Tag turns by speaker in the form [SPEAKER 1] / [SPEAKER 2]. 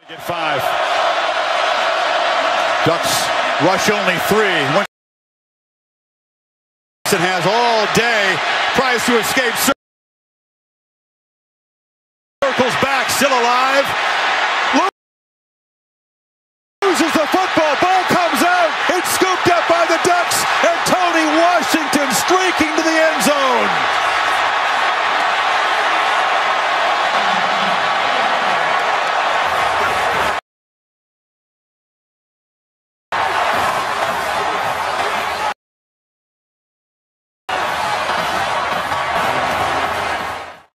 [SPEAKER 1] Get 5. Ducks rush only 3. Winston has all day, tries to escape. Circles back, still alive.